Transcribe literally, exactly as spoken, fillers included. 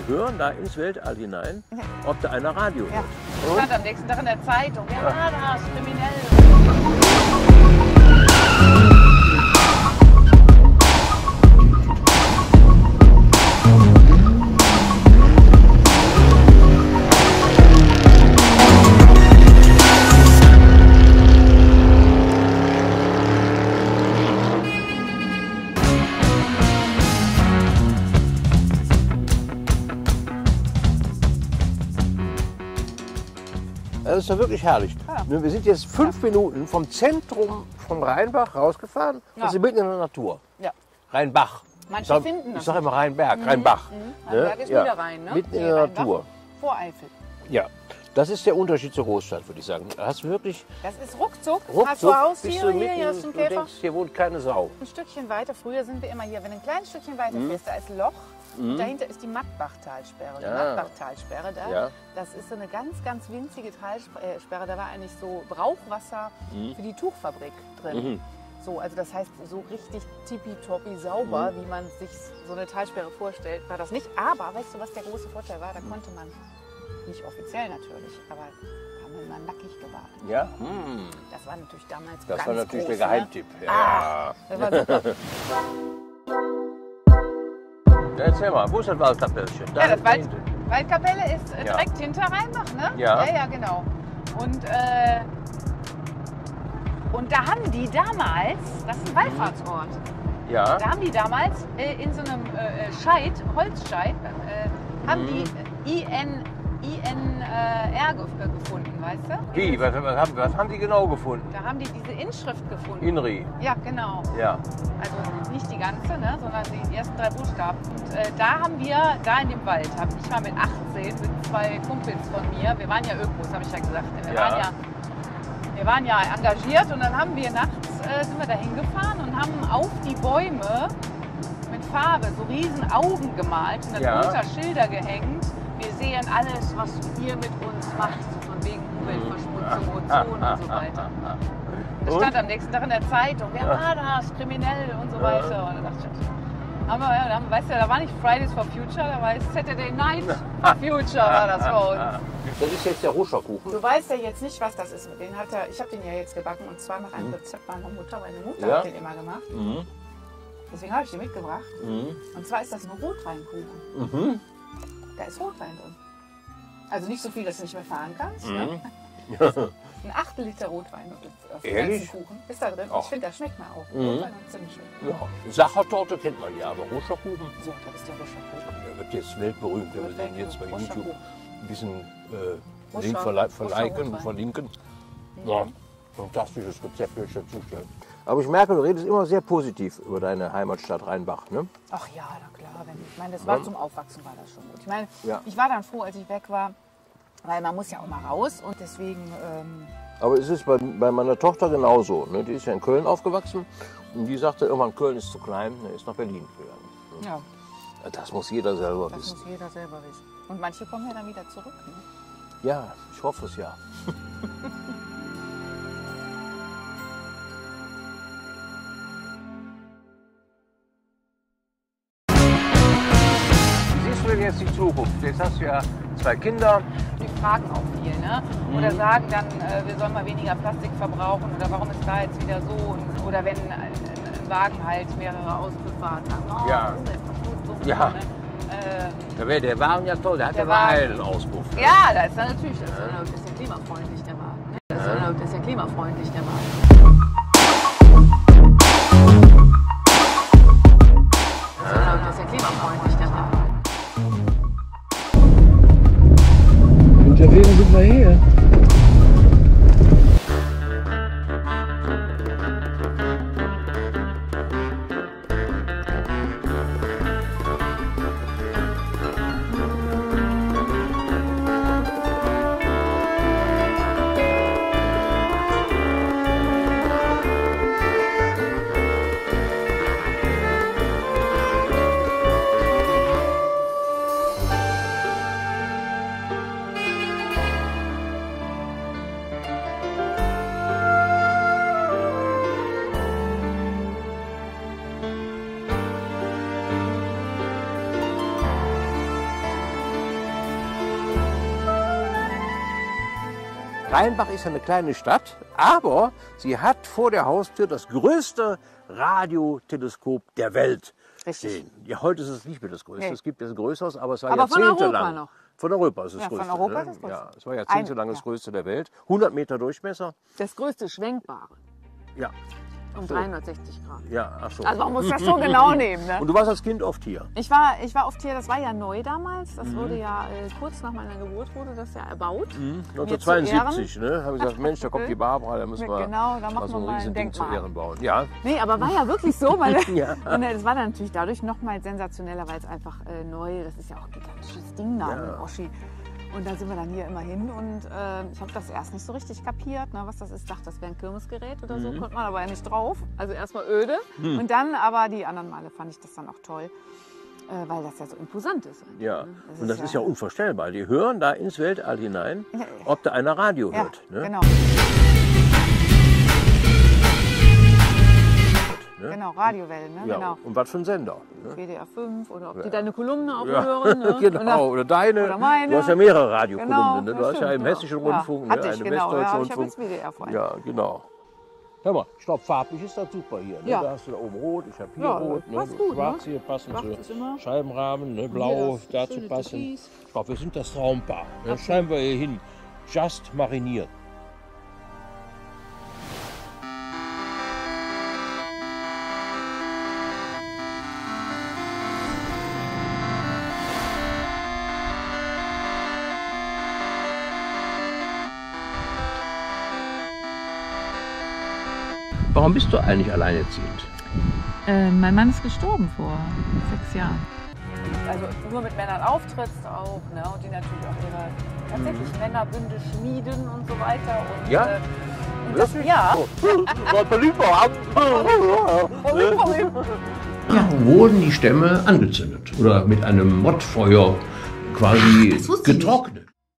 hören da ins Weltall hinein, ob da einer Radio Ja. hört. Stand am nächsten Tag in der Zeitung. Wer war das? Kriminell. Das ist ja wirklich herrlich. Ja. Wir sind jetzt fünf Minuten vom Zentrum vom Rheinbach rausgefahren. Ja. Das ist mitten in der Natur. Ja. Rheinbach. Manche ich sag, finden das Ich sage nicht. immer Rheinberg, Rheinbach. Mhm. Rheinberg ist Niederrhein, ne? Mitten in Nee, der Rheinbach. Natur. Voreifel. Ja, das ist der Unterschied zur Großstadt, würde ich sagen. Da hast du wirklich Das ist ruckzuck. Hast du ruckzuck, bist Haustiere du hier? mitten, Hier hast du einen du Käfer. denkst, hier wohnt keine Sau. Ein Stückchen weiter, früher sind wir immer hier, wenn du ein kleines Stückchen weiter fährst, da ist Loch. Und dahinter ist die Mattbachtalsperre. Die Ja. Mattbachtalsperre da, Ja. das ist so eine ganz, ganz winzige Talsperre. Da war eigentlich so Brauchwasser für die Tuchfabrik drin. Mhm. So, also das heißt, so richtig tippitoppi sauber, wie man sich so eine Talsperre vorstellt, war das nicht. Aber weißt du, was der große Vorteil war? Da konnte man, nicht offiziell natürlich, aber da haben wir mal nackig gebadet. Ja? Hm. Das war natürlich damals Das ganz war natürlich groß, der Geheimtipp. Ne? Ja. Ah, das war super. Ja, erzähl mal, wo ist das Waldkapellchen? Da Ja, das Wald, hinten. Waldkapelle ist äh, Ja. direkt hinter Rheinbach, ne? Ja. Ja, ja, genau. Und, äh, und da haben die damals, das ist ein Wallfahrtsort, Ja. da haben die damals äh, in so einem äh, Scheit, Holzscheit, äh, haben Mhm. die I N, I N R ge äh, gefunden, weißt du? Wie? Was, was, haben, was haben die genau gefunden? Da haben die diese Inschrift gefunden. Inri. Ja, genau. Ja. Also nicht die ganze, ne, sondern die ersten drei Buchstaben. Und äh, da haben wir, da in dem Wald, habe ich mal mit achtzehn mit zwei Kumpels von mir, wir waren ja Ökos, habe ich ja gesagt, wir, Ja. Waren ja, wir waren ja engagiert und dann haben wir nachts, äh, sind wir da hingefahren und haben auf die Bäume mit Farbe so riesen Augen gemalt und dann Ja. unter Schilder gehängt. Wir sehen alles, was ihr mit uns macht, so von wegen Umweltverschmutzung, Ozon und so weiter. Das Und? stand am nächsten Tag in der Zeitung, wer war das, kriminell und so weiter. Und dann dachte ich, haben wir, ja, dann, weißt du, da war nicht Fridays for Future, da war es Saturday Night for Future, war das bei uns. Das ist jetzt der Ruscherkuchen. Du weißt ja jetzt nicht, was das ist. Den hat er, ich habe den ja jetzt gebacken und zwar nach einem Rezept meiner Mutter. Meine Mutter Ja. hat den immer gemacht. Mhm. Deswegen habe ich den mitgebracht. Mhm. Und zwar ist das ein Rotweinkuchen. Mhm. Da ist Rotwein drin. Also nicht so viel, dass du nicht mehr fahren kannst. Mhm. Ne? Ein Achtel Liter Rotwein auf den Ehrlich? ganzen Kuchen. Ist da drin. Ach. Ich finde, das schmeckt mal auch. Mhm. Rotwein und Zimt schmeckt. Ja. Sachertorte kennt man ja, aber Ruscherkuchen, So, das ist der Ruscherkuchen. der wird jetzt weltberühmt, wenn wir Wird den jetzt bei weltberühmt. YouTube ein bisschen äh, Ruscher- Link verle verliken, Ruscher-Rotwein. verlinken. Ja, fantastisches Rezept, will ich dazustellen. Aber ich merke, du redest immer sehr positiv über deine Heimatstadt Rheinbach, ne? Ach ja, na klar. Wenn, ich meine, das war zum Aufwachsen war das schon gut. Ich meine, Ja. ich war dann froh, als ich weg war, weil man muss ja auch mal raus und deswegen, ähm, Aber es ist bei, bei meiner Tochter genauso. Ne? Die ist ja in Köln aufgewachsen und die sagte irgendwann, Köln ist zu klein, er ist nach Berlin gegangen. ja, Das muss jeder selber das wissen. muss jeder selber wissen. Und manche kommen ja dann wieder zurück. Ne? Ja, ich hoffe es ja. Wie siehst du denn jetzt die Zukunft? Jetzt hast du ja zwei Kinder. Die fragen auch viel, ne? Oder sagen dann, äh, wir sollen mal weniger Plastik verbrauchen oder warum ist da jetzt wieder so? Und, oder wenn ein, ein Wagen halt mehrere Auspuff hat, sagen, oh, Ja. Umweltverschmutzung. Ja. Ne? Äh, Da wäre der Wagen ja toll, der hat Der ja Wagen. einen Auspuff. ja, da ist dann natürlich, das ist ja, das ist ja klimafreundlich, der Wagen. Ne? Das, ist ja, das ist ja klimafreundlich, der Wagen. Das ist ja, das ist ja klimafreundlich, der Wagen. Unterwegs sind wir her. Rheinbach ist eine kleine Stadt, aber sie hat vor der Haustür das größte Radioteleskop der Welt. Richtig. Ja, heute ist es nicht mehr das größte. Nee. Es gibt jetzt ein größeres, aber es war Aber von jahrzehntelang. Europa noch. Von Europa ist es das Ja, von größte. Europa ne? ist das größte. Ja, es war jahrzehntelang Ein- das ja. größte der Welt. hundert Meter Durchmesser. Das größte schwenkbare. Ja, Um so. dreihundertsechzig Grad. ja, ach so. Also man muss das so genau nehmen. Ne? Und du warst als Kind oft hier. Ich war, ich war oft hier, das war ja neu damals. Das Mhm. wurde ja äh, kurz nach meiner Geburt wurde das ja erbaut. neunzehnhundertzweiundsiebzig, ne? Haben wir gesagt, Mensch, da kommt die Barbara, da müssen wir Genau, da machen mal so wir ein mal ein Riesending zu Denkmal. Ehren bauen. Ja, Nee, aber war ja wirklich so, weil Ja. und äh, das war dann natürlich dadurch noch mal sensationeller, weil es einfach äh, neu, das ist ja auch ein gigantisches Ding da Ja. in Oschi. Und da sind wir dann hier immer hin und äh, ich habe das erst nicht so richtig kapiert, ne, was das ist. Ich dachte, das wäre ein Kirmesgerät oder so, konnte man aber ja nicht drauf. Also erstmal öde. Und dann aber die anderen Male fand ich das dann auch toll, äh, weil das ja so imposant ist. ja. Ne? Und das ist ja unvorstellbar. Die hören da ins Weltall hinein, Ja, ja. ob da einer Radio Ja, hört. Ne? genau. Ne? Genau, Radiowellen, ne? Ja. Genau. Und was für ein Sender. Ne? W D R fünf oder ob Ja. die deine Kolumne auch Ja, hören. Ne? genau, oder deine. oder meine. Du hast ja mehrere Radiokolumnen. Genau, ne? Du hast ja stimmt, im ja. Hessischen Ja, Rundfunk, hatte ne? ich, eine genau. Ja, Westdeutsche ich habe Rundfunk. jetzt W D R vor allem. Ja, genau. Hör mal, ich glaube, farblich ist das super hier. Ne? Ja. Da hast du da oben rot, ich habe hier Ja, rot, ne? passt gut, schwarz ne? hier passend Schwarz ist zu immer- Scheibenrahmen, ne? hier blau das dazu schöne passend. Türkis. Ich glaube, wir sind das Traumpaar. Ne? Schreiben wir hier hin. Just mariniert. Warum bist du eigentlich alleinerziehend? Äh, mein Mann ist gestorben vor sechs Jahren. Also nur mit Männern auftrittst auch, ne? Und die natürlich auch ihre tatsächlich Männerbünde schmieden und so weiter. Und, Ja? Äh, und das, ja. Ja, wurden die Stämme angezündet oder mit einem Mottfeuer quasi Das wusste ich getrocknet.